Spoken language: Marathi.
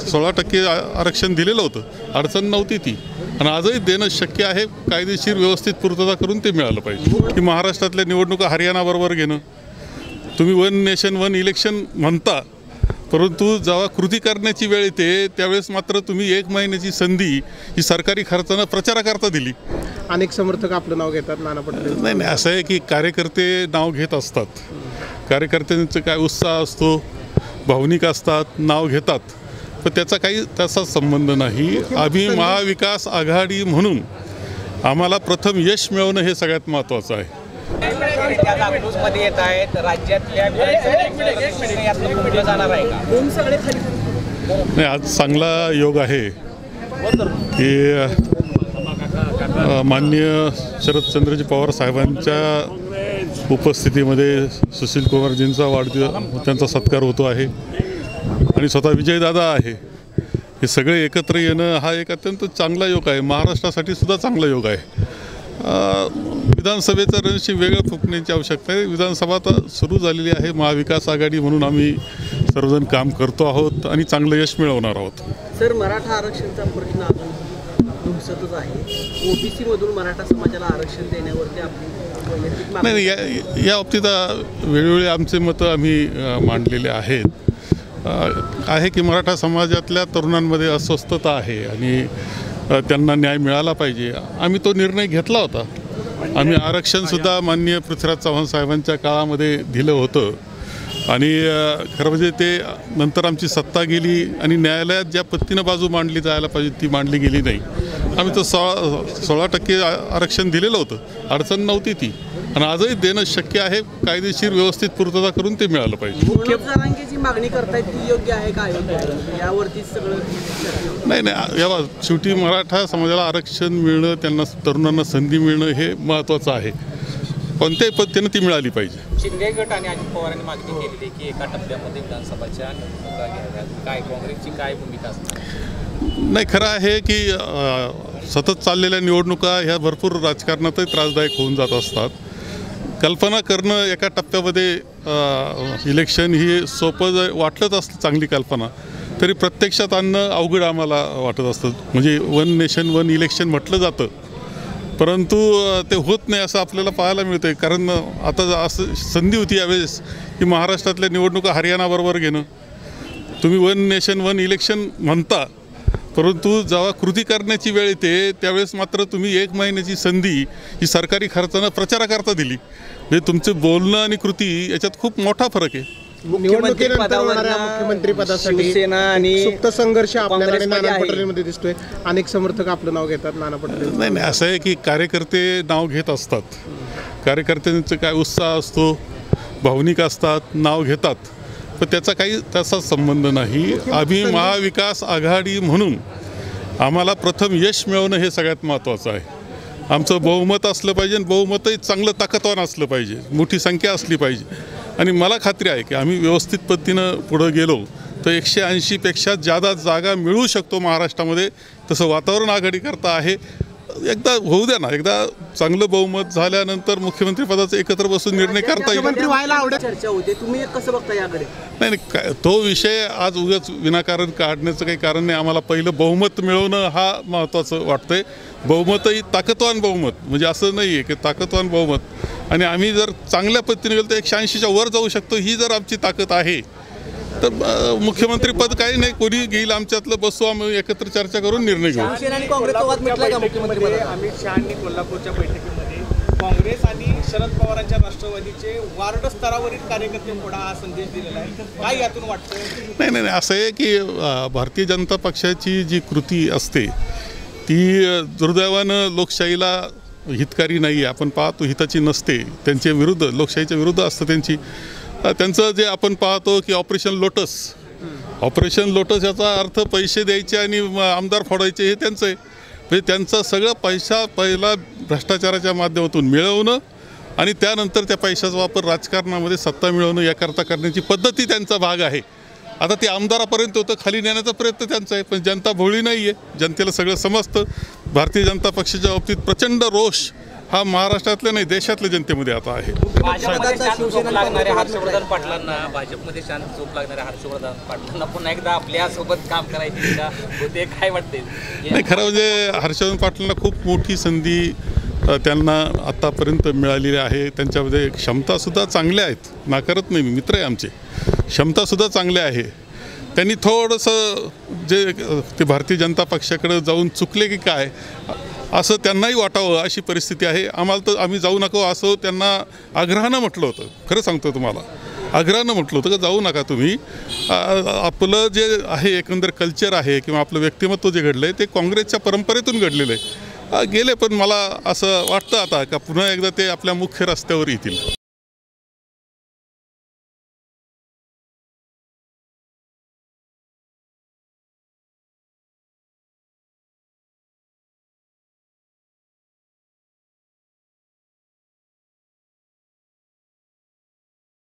16% आरक्षण दिलेलं होतं, अडचण नव्हती ती, आणि आजही देणं शक्य आहे. कायदेशीर व्यवस्थित पूर्तता करून ते मिळालं पाहिजे. की महाराष्ट्रातल्या निवडणुका हरियाणाबरोबर घेणं, तुम्ही वन नेशन वन इलेक्शन म्हणता, परंतु जेव्हा कृती करण्याची वेळ येते त्यावेळेस मात्र तुम्ही 1 महिन्याची संधी ही सरकारी खर्चानं प्रचाराकरता दिली. अनेक समर्थक आपलं नाव घेतात, नाना पटोले. नाही, असं आहे की कार्यकर्ते नाव घेत असतात, कार्यकर्त्यांचा काय उत्साह असतो, भावनिक असतात, नाव घेतात, पण त्याचा काही तसा संबंध नाही. आम्ही महाविकास आघाडी म्हणून आम्हाला प्रथम यश मिळवणं हे सगळ्यात महत्त्वाचं आहे. नाही, आज चांगला योग आहे की माननीय शरदचंद्रजी पवार साहेबांच्या उपस्थितीमध्ये सुशील कुमारजींचा वाढदिवस, त्यांचा सत्कार होतो आहे, आणि स्वतः विजयदादा आहे. हे सगळे एकत्र येणं हा एक अत्यंत चांगला योग आहे. महाराष्ट्रासाठी सुद्धा चांगला योग आहे. विधानसभेचं रणशी वेगळं फुकण्याची आवश्यकता आहे. विधानसभा आता सुरू झालेली आहे. महाविकास आघाडी म्हणून आम्ही सर्वजण काम करतो आहोत आणि चांगलं यश मिळवणार आहोत. सर, मराठा आरक्षणचा प्रश्न अजून धुमसतच आहे. ओबीसी मधून मराठा समाजाला आरक्षण देण्यावरती नाही, या बाबतीत वेळोवेळी आमचे मतं आम्ही मांडलेले आहेत. आहे की मराठा समाजातल्या तरुणांमध्ये अस्वस्थता आहे आणि त्यांना न्याय मिळाला पाहिजे. आम्ही तो निर्णय घेतला होता. आम्ही आरक्षणसुद्धा माननीय पृथ्वीराज चव्हाण साहेबांच्या काळामध्ये दिलं होतं, आणि खरं म्हणजे ते नंतर आमची सत्ता गेली आणि न्यायालयात ज्या पद्धतीनं बाजू मांडली जायला पाहिजे ती मांडली गेली नाही. आम्ही तो 16% आरक्षण दिलेलं होतं, अडचण नव्हती ती, आणि आजही देणं शक्य आहे. कायदेशीर व्यवस्थित पूर्तता करून ते मिळालं पाहिजे. जी मागणी करतायत ती योग्य आहे का यावरती सगळं नाही, यावर शेवटी मराठा समाजाला आरक्षण मिळणं, त्यांना तरुणांना संधी मिळणं हे महत्त्वाचं आहे. कोणत्याही पद्धतीनं ती मिळाली पाहिजे. शिंदे गट आणि अजित पवारांनी मागणी केलेली की एका टप्प्यामध्ये विधानसभाच्या निवडणुका घ्याव्यात, काय काँग्रेसची काय भूमिका असणार? नाही, खरं आहे की सतत चाललेल्या निवडणुका ह्या भरपूर राजकारणातही त्रासदायक होऊन जात असतात. कल्पना करणं एका टप्प्यामध्ये इलेक्शन ही सोपं वाटलंच असतं, चांगली कल्पना, तरी प्रत्यक्षात आणणं अवघड आम्हाला वाटत असतं. म्हणजे वन नेशन वन इलेक्शन म्हटलं जातं, परंतु ते होत नाही असं आपल्याला पाहायला मिळतं आहे. कारण आता असं संधी होती यावेळेस की महाराष्ट्रातल्या निवडणुका हरियाणाबरोबर घेणं, तुम्ही वन नेशन वन इलेक्शन म्हणता, परंतु जेव्हा कृती करण्याची वेळ येते त्यावेळेस मात्र तुम्ही 1 महिन्याची संधी ही सरकारी खर्चानं प्रचाराकरता दिली. म्हणजे तुमचं बोलणं आणि कृती याच्यात खूप मोठा फरक आहे. निवडणुकीनंतर होणाऱ्या मुख्यमंत्री पदासाठी सुप्त संघर्ष आपल्याला नाना पटोलेंमध्ये दिसतोय. अनेक समर्थक आपलं नाव घेतात, नाना पटोले. नाही, असं आहे की कार्यकर्ते नाव घेत असतात, कार्यकर्त्यांचा काय उत्साह असतो, भावनिक असतात, नाव घेतात, पण त्याचा काही तसा संबंध नाही. आम्ही महाविकास आघाडी म्हणून आम्हाला प्रथम यश मिळवणं हे सगळ्यात महत्त्वाचं आहे. आमचं बहुमत असलं पाहिजे, आणि बहुमतही चांगलं ताकदवान असलं पाहिजे, मोठी संख्या असली पाहिजे. आणि मला खात्री आहे की आम्ही व्यवस्थित पद्धतीनं पुढं गेलो तर 180पेक्षा जादा जागा मिळू शकतो महाराष्ट्रामध्ये. तसं वातावरण आघाडीकरता आहे. एकदा होऊ द्या ना, एकदा चांगलं बहुमत झाल्यानंतर मुख्यमंत्री पदाचा एकत्र बसून निर्णय करता येईल. चर्चा होते, तुम्ही कसं बघता याकडे? नाही, तो विषय आज उगाच विनाकारण काढण्याचं काही कारण नाही. आम्हाला पहिलं बहुमत मिळवणं हा महत्त्वाचं वाटतंय. बहुमतही ताकदवान बहुमत, म्हणजे असं नाही आहे की ताकदवान बहुमत, आणि आम्ही जर चांगल्या पद्धतीने गेलो तर 180च्या वर जाऊ शकतो. ही जर आमची ताकद आहे तर मुख्यमंत्रीपद काही नाही, कोणी घेईल आमच्यातलं, बसू आम्ही एकत्र चर्चा करून निर्णय घेऊ. अमित शहांनी कोल्हापूरच्या बैठकीमध्ये काँग्रेस आणि शरद पवारांच्या राष्ट्रवादीचे वार्ड स्तरावरील कार्यकर्ते पुढे हा संदेश दिलेला आहे. काय यातून वाटतं? नाही, असं आहे की भारतीय जनता पक्षाची जी कृती असते ती दुर्दैवानं लोकशाहीला हितकारी नाही आहे. आपण पाहतो हिताची नसते, त्यांच्या विरुद्ध, लोकशाहीच्या विरुद्ध असतं त्यांचं जे आपण पाहतो की ऑपरेशन लोटस याचा अर्थ पैसे द्यायचे आणि आमदार फोडायचे हे त्यांचं आहे. म्हणजे त्यांचा सगळं पैसा पहिला भ्रष्टाचाराच्या माध्यमातून मिळवणं आणि त्यानंतर त्या पैशाचा वापर राजकारणामध्ये सत्ता मिळवणं याकरता करण्याची पद्धती त्यांचा भाग आहे. आता ते आमदारापर्यंत होतं, खाली नेण्याचा प्रयत्न त्यांचा आहे, पण जनता भोळी नाही आहे. जनतेला सगळं समजतं. भारतीय जनता पक्षाच्या बाबतीत प्रचंड रोष हा महाराष्ट्रातल्या नाही देशातल्या जनतेमध्ये आता आहे. भाजपमध्ये शांत झोप लागणाऱ्या हर्षवर्धन पाटलांना भाजपमध्ये शांत झोप लागणाऱ्या हर्षवर्धन पाटलांना पुन्हा एकदा आपल्यासोबत काम करायची इच्छा होते, काय वाटते? नाही, खरं म्हणजे हर्षवर्धन पाटलांना खूप मोठी संधी त्यांना आत्तापर्यंत मिळालेली आहे. त्यांच्यामध्ये क्षमतासुद्धा चांगल्या आहेत, नाकारत नाही मी, मित्र आहे आमचे, क्षमतासुद्धा चांगल्या आहे. त्यांनी थोडंसं जे ते भारतीय जनता पक्षाकडे जाऊन चुकले की काय असं त्यांनाही वाटावं अशी परिस्थिती आहे. आम्हाला तर आम्ही जाऊ नको असं त्यांना आग्रहानं म्हटलं होतं. खरं सांगतो तुम्हाला, आग्रहानं म्हटलं होतं का जाऊ नका तुम्ही. आपलं जे आहे एकंदर कल्चर आहे किंवा आपलं व्यक्तिमत्व जे घडलं आहे ते काँग्रेसच्या परंपरेतून घडलेलं आहे. गेले, पण मला असं वाटतं आता का पुन्हा एकदा ते आपल्या मुख्य रस्त्यावर येतील.